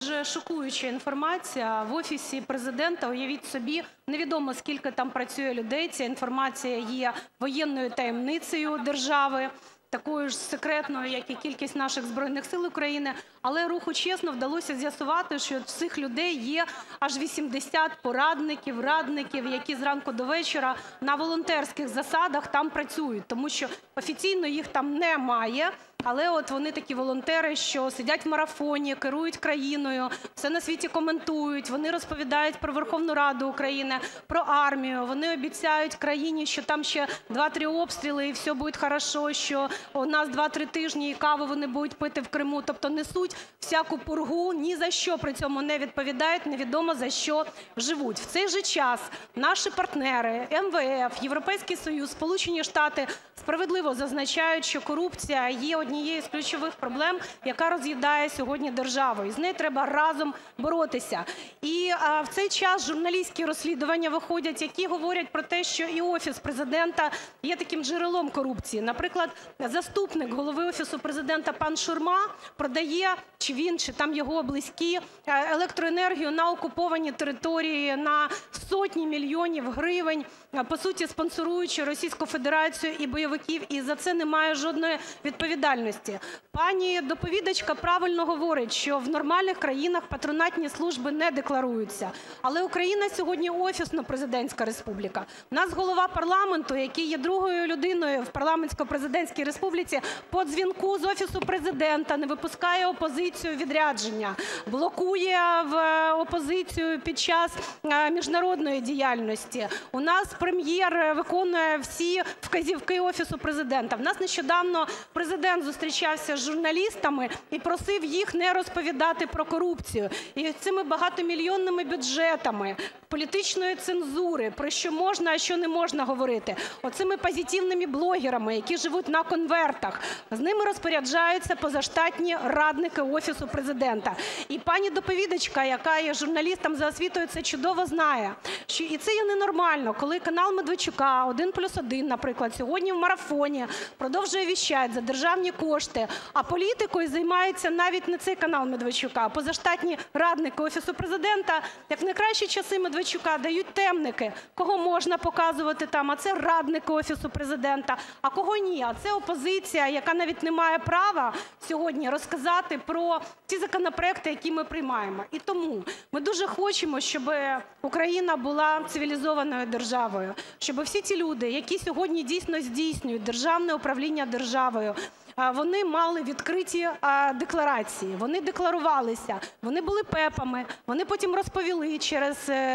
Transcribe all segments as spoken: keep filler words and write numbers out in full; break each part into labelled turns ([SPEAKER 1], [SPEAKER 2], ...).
[SPEAKER 1] дуже шокуюча інформація. В Офісі Президента, уявіть собі, невідомо скільки там працює людей, ця інформація є воєнною таємницею держави, такою ж секретною, як і кількість наших Збройних Сил України. Але руху «ЧЕСНО» вдалося з'ясувати, що в цих людей є аж вісімдесят порадників, радників, які зранку до вечора на волонтерських засадах там працюють. Тому що офіційно їх там немає, але от вони такі волонтери, що сидять в марафоні, керують країною, все на світі коментують, вони розповідають про Верховну Раду України, про армію, вони обіцяють країні, що там ще два-три обстріли і все буде хорошо, що у нас два-три тижні і каву вони будуть пити в Криму. Тобто несуть всяку пургу, ні за що при цьому не відповідають, невідомо за що живуть. В цей же час наші партнери, ем ве еф, Європейський Союз, Сполучені Штати справедливо зазначають, що корупція є однією з ключових проблем, яка роз'їдає сьогодні державу, і з нею треба разом боротися. І а, в цей час журналістські розслідування виходять, які говорять про те, що і Офіс Президента є таким джерелом корупції. Наприклад, заступник голови Офісу Президента пан Шурма продає, чи він, чи там його близькі, електроенергію на окуповані території на сотні мільйонів гривень, по суті спонсоруючи Російську Федерацію і бойовиків, і за це немає жодної відповідальності. Пані доповідачка правильно говорить, що в нормальних країнах патронатні служби не декларуються. Але Україна сьогодні офісно-президентська республіка. У нас голова парламенту, який є другою людиною в парламентсько-президентській республіці, по дзвінку з Офісу Президента не випускає опозицію у відрядження, блокує в опозицію під час міжнародної діяльності. У нас прем'єр виконує всі вказівки Офісу Президента. В нас нещодавно Президент зустрічався з журналістами і просив їх не розповідати про корупцію. І цими багатомільйонними бюджетами, політичної цензури, про що можна, а що не можна говорити, оцими позитивними блогерами, які живуть на конвертах, з ними розпоряджаються позаштатні радники Офісу Президента. І пані доповідачка, яка є журналістом за освітою, це чудово знає. Що і це є ненормально, коли канал Медведчука, один плюс один, наприклад, сьогодні в марафоні продовжує віщати за державні кошти, а політикою займається навіть не цей канал Медведчука, а позаштатні радники Офісу Президента, як в найкращі часи Медведчука дають темники, кого можна показувати там, а це радники Офісу Президента, а кого ні, а це опозиція, яка навіть не має права сьогодні розказати про ті законопроекти, які ми приймаємо. І тому ми дуже хочемо, щоб Україна була цивілізованою державою, щоб всі ті люди, які сьогодні дійсно здійснюють державне управління державою, вони мали відкриті декларації, вони декларувалися, вони були ПЕПами, вони потім розповіли через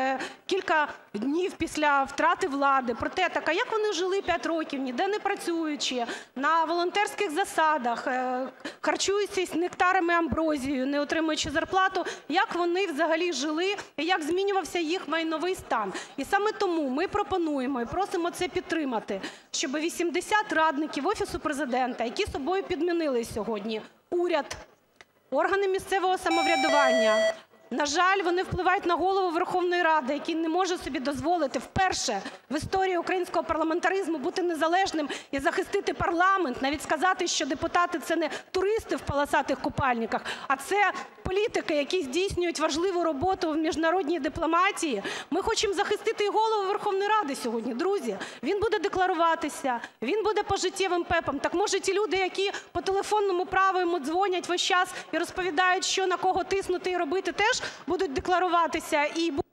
[SPEAKER 1] кілька днів після втрати влади про те, так а як вони жили п'ять років, ніде не працюючи, на волонтерських засадах, харчуючись нектарами амброзією, не отримуючи зарплату, як вони взагалі жили і як змінювався їх майновий стан. І саме тому ми пропонуємо і просимо це підтримати, щоб вісімдесят радників Офісу Президента, які собою підмінили сьогодні уряд, органи місцевого самоврядування, на жаль, вони впливають на Голову Верховної Ради, який не може собі дозволити вперше в історії українського парламентаризму бути незалежним і захистити парламент, навіть сказати, що депутати – це не туристи в полосатих купальниках, а це політики, які здійснюють важливу роботу в міжнародній дипломатії. Ми хочемо захистити і Голову Верховної Ради сьогодні, друзі. Він буде декларуватися, він буде пожиттєвим ПЕПом. Так може ті люди, які по телефонному праву йому дзвонять весь час і розповідають, що на кого тиснути і робити, теж будуть декларуватися і